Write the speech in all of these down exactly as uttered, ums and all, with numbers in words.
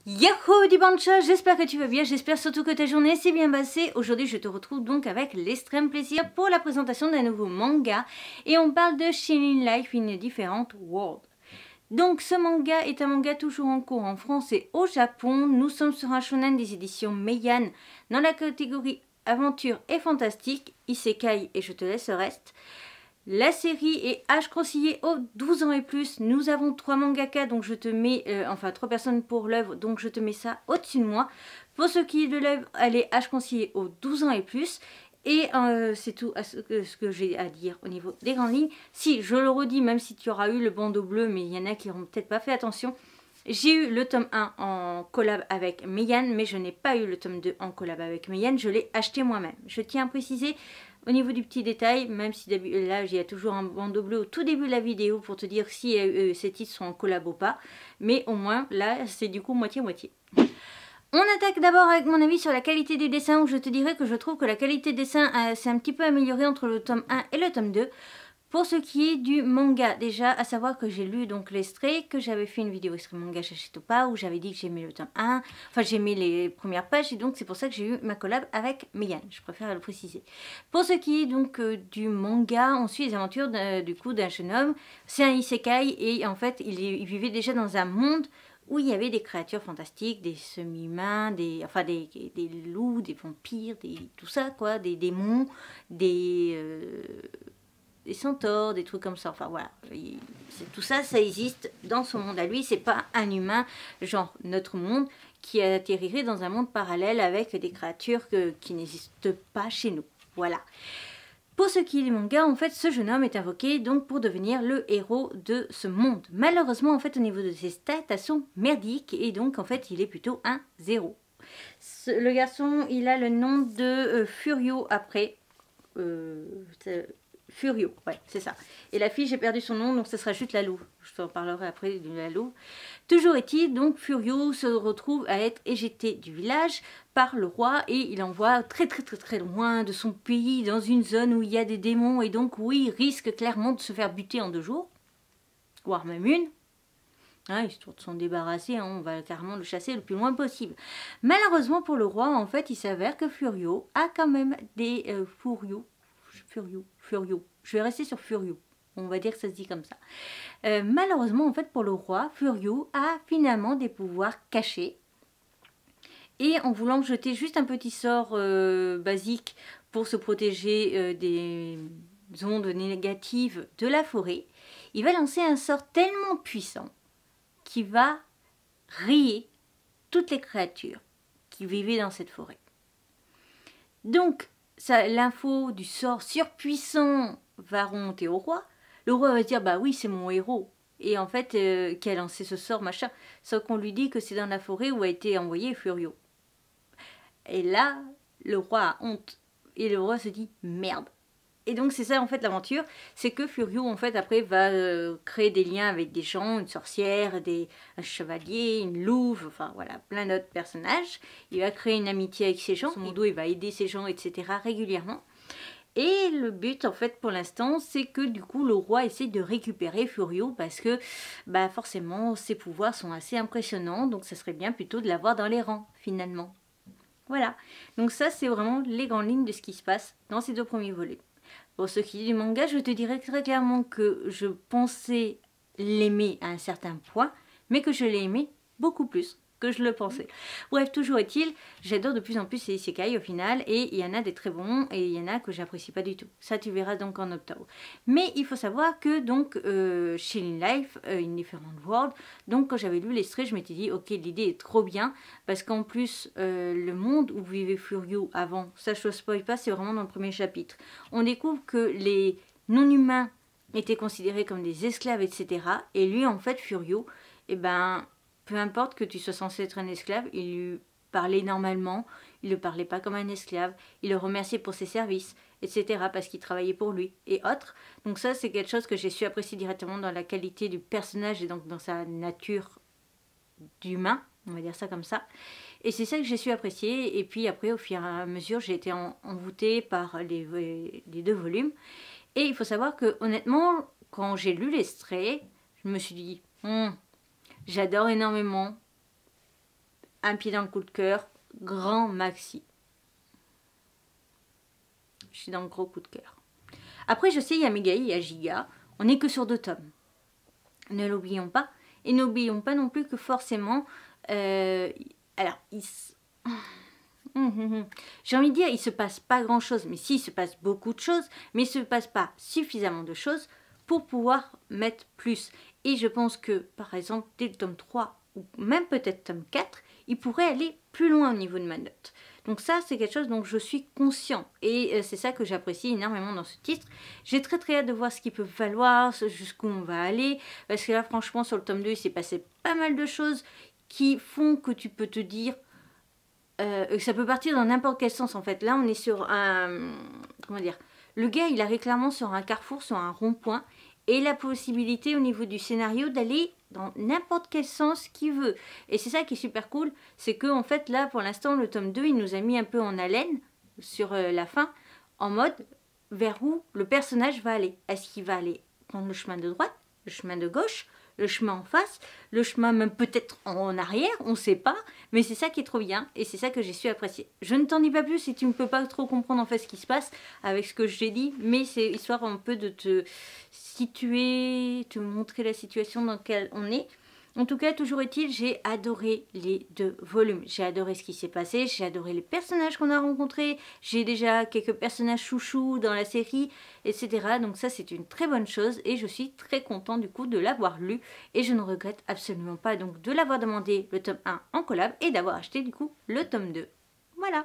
Yahoo du bancha, j'espère que tu vas bien, j'espère surtout que ta journée s'est bien passée. Aujourd'hui je te retrouve donc avec l'extrême plaisir pour la présentation d'un nouveau manga et on parle de Shining Life in a Different World. Donc ce manga est un manga toujours en cours en France et au Japon. Nous sommes sur un shonen des éditions Meian dans la catégorie aventure et fantastique, Isekai et je te laisse le reste. La série est âge conseillé aux douze ans et plus. Nous avons trois mangaka, donc je te mets, euh, enfin trois personnes pour l'œuvre, donc je te mets ça au-dessus de moi. Pour ce qui est de l'œuvre, elle est âge conseillé aux douze ans et plus. Et euh, c'est tout à ce que, ce que j'ai à dire au niveau des grandes lignes. Si, je le redis, même si tu auras eu le bandeau bleu, mais il y en a qui n'auront peut-être pas fait attention. J'ai eu le tome un en collab avec Meian, mais je n'ai pas eu le tome deux en collab avec Meian. Je l'ai acheté moi-même. Je tiens à préciser... Au niveau du petit détail, même si là il y a toujours un bandeau bleu au tout début de la vidéo pour te dire si euh, ces titres sont en collab ou pas, mais au moins là c'est du coup moitié-moitié. On attaque d'abord avec mon avis sur la qualité des dessins où je te dirais que je trouve que la qualité des dessins euh, s'est un petit peu améliorée entre le tome un et le tome deux. Pour ce qui est du manga, déjà à savoir que j'ai lu donc l'extrait, que j'avais fait une vidéo extrait manga chez Topa où j'avais dit que j'aimais le tome un, enfin j'aimais les premières pages et donc c'est pour ça que j'ai eu ma collab avec Meian, je préfère le préciser. Pour ce qui est donc euh, du manga, on suit les aventures du coup d'un jeune homme, c'est un isekai et en fait il, il vivait déjà dans un monde où il y avait des créatures fantastiques, des semi-humains, des, enfin des, des loups, des vampires, des, tout ça quoi, des démons, des... Euh, des centaures, des trucs comme ça, enfin voilà, tout ça, ça existe dans son monde à lui, c'est pas un humain, genre notre monde, qui atterrirait dans un monde parallèle avec des créatures que, qui n'existent pas chez nous, voilà. Pour ce qui est du manga, en fait, ce jeune homme est invoqué donc pour devenir le héros de ce monde. Malheureusement, en fait, au niveau de ses stats, elles sont merdiques, et donc, en fait, il est plutôt un zéro. Ce, le garçon, il a le nom de euh, Furio après, euh, Furio, ouais, c'est ça. Et la fille, j'ai perdu son nom, donc ce sera juste Lalou. Je t'en parlerai après de Lalou. Toujours est-il, donc Furio se retrouve à être éjecté du village par le roi et il envoie très très très très loin de son pays, dans une zone où il y a des démons et donc où il risque clairement de se faire buter en deux jours, voire même une. Hein, histoire de s'en débarrasser, hein, on va carrément le chasser le plus loin possible. Malheureusement pour le roi, en fait, il s'avère que Furio a quand même des euh, Furio. Furio, Furio. Je vais rester sur Furio. On va dire que ça se dit comme ça. Euh, malheureusement, en fait, pour le roi, Furio a finalement des pouvoirs cachés. Et en voulant jeter juste un petit sort euh, basique pour se protéger euh, des ondes négatives de la forêt, il va lancer un sort tellement puissant qui va rayer toutes les créatures qui vivaient dans cette forêt. Donc, l'info du sort surpuissant va remonter au roi. Le roi va dire, bah oui, c'est mon héros. Et en fait, euh, qui a lancé ce sort, machin. Sauf qu'on lui dit que c'est dans la forêt où a été envoyé Furio. Et là, le roi a honte. Et le roi se dit, merde. Et donc c'est ça en fait l'aventure, c'est que Furio en fait après va euh, créer des liens avec des gens, une sorcière, des, un chevalier, une louve, enfin voilà, plein d'autres personnages. Il va créer une amitié avec ces gens, son modo il va aider ces gens, et cetera régulièrement. Et le but en fait pour l'instant c'est que du coup le roi essaie de récupérer Furio parce que bah forcément ses pouvoirs sont assez impressionnants, donc ça serait bien plutôt de l'avoir dans les rangs finalement. Voilà, donc ça c'est vraiment les grandes lignes de ce qui se passe dans ces deux premiers volets. Pour ce qui est du manga, je te dirais très clairement que je pensais l'aimer à un certain point, mais que je l'ai aimé beaucoup plus que je le pensais. Bref, toujours est-il, j'adore de plus en plus ces isekai au final, et il y en a des très bons, et il y en a que j'apprécie pas du tout. Ça, tu verras donc en octobre. Mais il faut savoir que donc, euh, Shining Life, euh, In Different World, donc quand j'avais lu l'extrait, je m'étais dit, ok, l'idée est trop bien, parce qu'en plus, euh, le monde où vivait Furio avant, ça je ne spoil pas, c'est vraiment dans le premier chapitre. On découvre que les non-humains étaient considérés comme des esclaves, et cetera. Et lui, en fait, Furio, eh ben... peu importe que tu sois censé être un esclave, il lui parlait normalement, il ne le parlait pas comme un esclave, il le remerciait pour ses services, et cetera parce qu'il travaillait pour lui et autres. Donc ça c'est quelque chose que j'ai su apprécier directement dans la qualité du personnage et donc dans sa nature d'humain, on va dire ça comme ça. Et c'est ça que j'ai su apprécier et puis après au fur et à mesure j'ai été en, envoûtée par les, les deux volumes. Et il faut savoir que honnêtement quand j'ai lu l'extrait, je me suis dit... Hmm, j'adore énormément un pied dans le coup de cœur, grand maxi. Je suis dans le gros coup de cœur. Après, je sais, il y a Megai, il y a Giga. On n'est que sur deux tomes. Ne l'oublions pas. Et n'oublions pas non plus que forcément... Euh, alors, il... j'ai envie de dire, il ne se passe pas grand-chose. Mais si, il se passe beaucoup de choses. Mais il ne se passe pas suffisamment de choses pour pouvoir mettre plus. Et je pense que, par exemple, dès le tome trois, ou même peut-être tome quatre, il pourrait aller plus loin au niveau de ma note. Donc ça, c'est quelque chose dont je suis conscient. Et euh, c'est ça que j'apprécie énormément dans ce titre. J'ai très très hâte de voir ce qu'il peut valoir, jusqu'où on va aller. Parce que là, franchement, sur le tome deux, il s'est passé pas mal de choses qui font que tu peux te dire... Euh, ça peut partir dans n'importe quel sens, en fait. Là, on est sur un... Comment dire? Le gars, il arrive clairement sur un carrefour, sur un rond-point. Et la possibilité au niveau du scénario d'aller dans n'importe quel sens qu'il veut. Et c'est ça qui est super cool, c'est que en fait là pour l'instant le tome deux il nous a mis un peu en haleine sur euh, la fin, en mode vers où le personnage va aller. Est-ce qu'il va aller prendre le chemin de droite, le chemin de gauche, le chemin en face, le chemin même peut-être en arrière, on ne sait pas, mais c'est ça qui est trop bien et c'est ça que j'ai su apprécier. Je ne t'en dis pas plus si tu ne peux pas trop comprendre en fait ce qui se passe avec ce que j'ai dit, mais c'est histoire un peu de te situer, te montrer la situation dans laquelle on est. En tout cas, toujours est-il, j'ai adoré les deux volumes. J'ai adoré ce qui s'est passé, j'ai adoré les personnages qu'on a rencontrés, j'ai déjà quelques personnages chouchous dans la série, et cetera. Donc ça, c'est une très bonne chose et je suis très contente du coup de l'avoir lu et je ne regrette absolument pas donc de l'avoir demandé le tome un en collab et d'avoir acheté du coup le tome deux. Voilà.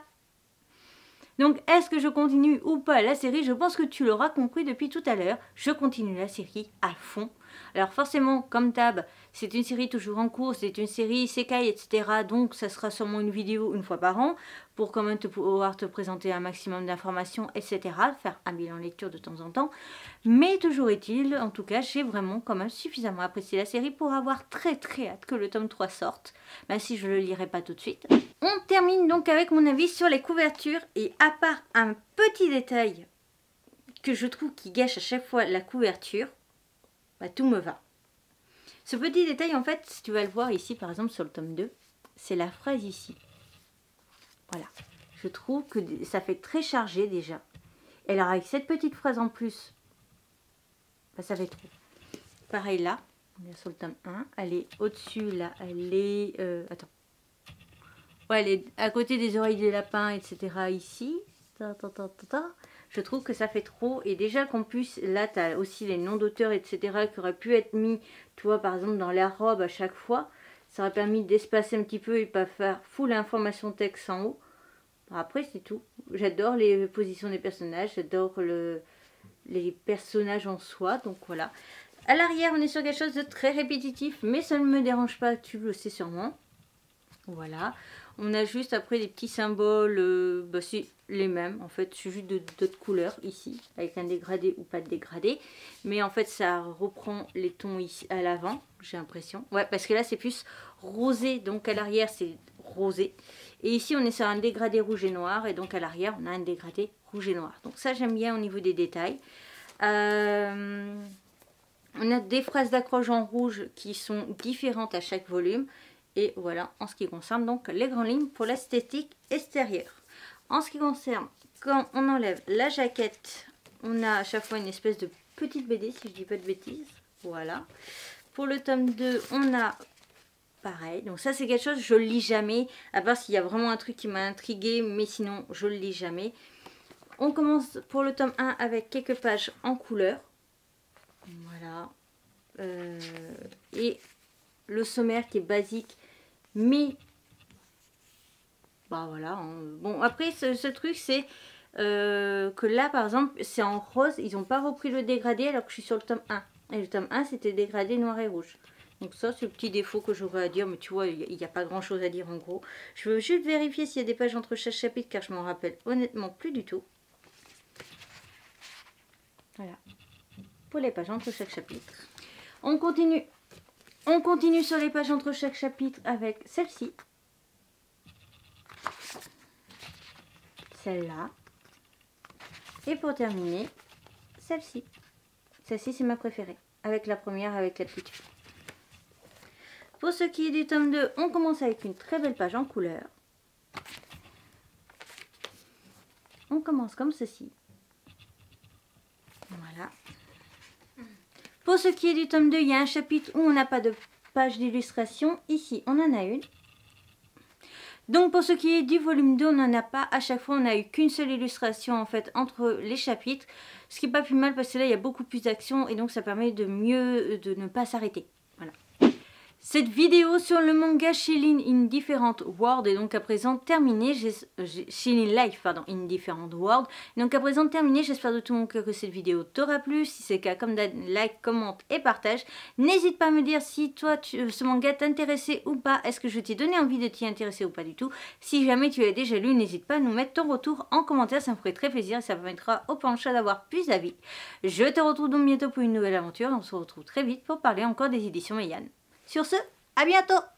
Donc, est-ce que je continue ou pas la série? Je pense que tu l'auras compris depuis tout à l'heure. Je continue la série à fond. Alors forcément, comme Tab, c'est une série toujours en cours, c'est une série isekai, et cetera. Donc, ça sera sûrement une vidéo une fois par an pour quand même te pouvoir te présenter un maximum d'informations, et cetera. Faire un bilan lecture de temps en temps. Mais toujours est-il, en tout cas, j'ai vraiment quand même suffisamment apprécié la série pour avoir très très hâte que le tome trois sorte. Même si je ne le lirai pas tout de suite. On termine donc avec mon avis sur les couvertures. Et à part un petit détail que je trouve qui gâche à chaque fois la couverture, bah, tout me va. Ce petit détail, en fait, si tu vas le voir ici, par exemple, sur le tome deux, c'est la phrase ici. Voilà. Je trouve que ça fait très chargé déjà. Et alors, avec cette petite phrase en plus, bah, ça fait trop. Pareil là, on est sur le tome un. Elle est au-dessus, là. Elle est... Euh, attends. Ouais, elle est à côté des oreilles des lapins, et cetera. Ici. Ta, ta, ta, ta, ta. Je trouve que ça fait trop. Et déjà qu'en plus, là, tu as aussi les noms d'auteurs, et cetera qui auraient pu être mis, tu vois, par exemple, dans la robe à chaque fois. Ça aurait permis d'espacer un petit peu et pas faire full information texte en haut. Après, c'est tout. J'adore les positions des personnages. J'adore le, les personnages en soi. Donc, voilà. À l'arrière, on est sur quelque chose de très répétitif. Mais ça ne me dérange pas, tu le sais sûrement. Voilà. On a juste après des petits symboles, euh, bah c'est les mêmes en fait, c'est juste d'autres couleurs ici, avec un dégradé ou pas de dégradé. Mais en fait ça reprend les tons ici à l'avant, j'ai l'impression. Ouais, parce que là c'est plus rosé, donc à l'arrière c'est rosé. Et ici on est sur un dégradé rouge et noir, et donc à l'arrière on a un dégradé rouge et noir. Donc ça j'aime bien au niveau des détails. Euh, on a des phrases d'accroche en rouge qui sont différentes à chaque volume. Et voilà, en ce qui concerne donc les grandes lignes pour l'esthétique extérieure. En ce qui concerne, quand on enlève la jaquette, on a à chaque fois une espèce de petite B D, si je dis pas de bêtises. Voilà. Pour le tome deux, on a pareil. Donc ça, c'est quelque chose, je le lis jamais. À part s'il y a vraiment un truc qui m'a intrigué, mais sinon, je le lis jamais. On commence pour le tome un avec quelques pages en couleur. Voilà. Euh, et le sommaire qui est basique. Mais, bah voilà, hein. Bon après ce, ce truc c'est euh, que là par exemple c'est en rose, ils n'ont pas repris le dégradé alors que je suis sur le tome un. Et le tome un c'était dégradé noir et rouge. Donc ça c'est le petit défaut que j'aurais à dire, mais tu vois il n'y a, a pas grand chose à dire en gros. Je veux juste vérifier s'il y a des pages entre chaque chapitre car je m'en rappelle honnêtement plus du tout. Voilà, pour les pages entre chaque chapitre. On continue, on continue sur les pages entre chaque chapitre avec celle-ci. Celle-là. Et pour terminer, celle-ci. Celle-ci, c'est ma préférée. Avec la première, avec la petite fille. Pour ce qui est du tome deux, on commence avec une très belle page en couleur. On commence comme ceci. Voilà. Pour ce qui est du tome deux, il y a un chapitre où on n'a pas de page d'illustration. Ici, on en a une. Donc pour ce qui est du volume deux, on n'en a pas. À chaque fois, on n'a eu qu'une seule illustration en fait entre les chapitres. Ce qui n'est pas plus mal parce que là, il y a beaucoup plus d'action et donc ça permet de mieux, de ne pas s'arrêter. Voilà. Cette vidéo sur le manga Shilin in Different World est donc à présent terminée. Shilin Life, pardon, in Different World. Donc à présent terminée. J'espère de tout mon cœur que cette vidéo t'aura plu. Si c'est le cas, comme d'hab, like, commente et partage. N'hésite pas à me dire si toi, tu, ce manga t'intéressait ou pas. Est-ce que je t'ai donné envie de t'y intéresser ou pas du tout. Si jamais tu l'as déjà lu, n'hésite pas à nous mettre ton retour en commentaire. Ça me ferait très plaisir et ça permettra au plancha d'avoir plus d'avis. Je te retrouve donc bientôt pour une nouvelle aventure. On se retrouve très vite pour parler encore des éditions Meian. Sur ce, à bientôt!